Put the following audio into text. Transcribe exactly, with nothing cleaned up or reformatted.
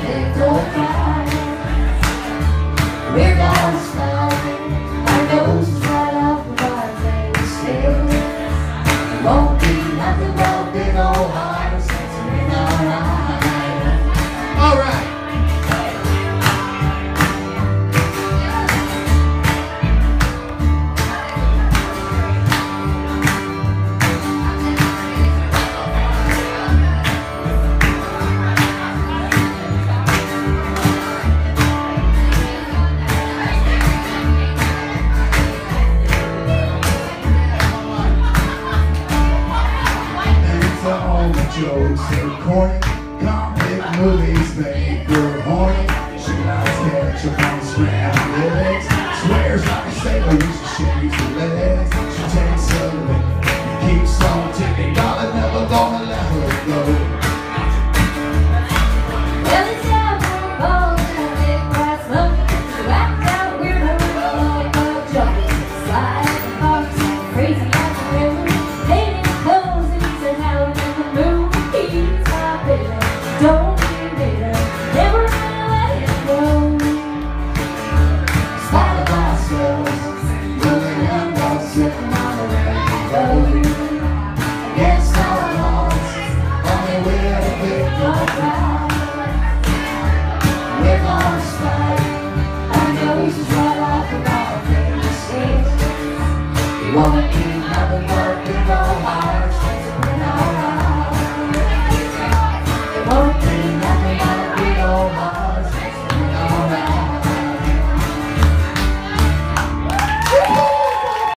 don't cry. We're gonna slide our noses right off of our faces. It won't be nothing but big old heart since we're alright. Alright. Jokes are corny, comic movies make her horny. She likes ketchup on scrambled eggs, swears like a sailor used to shave her legs.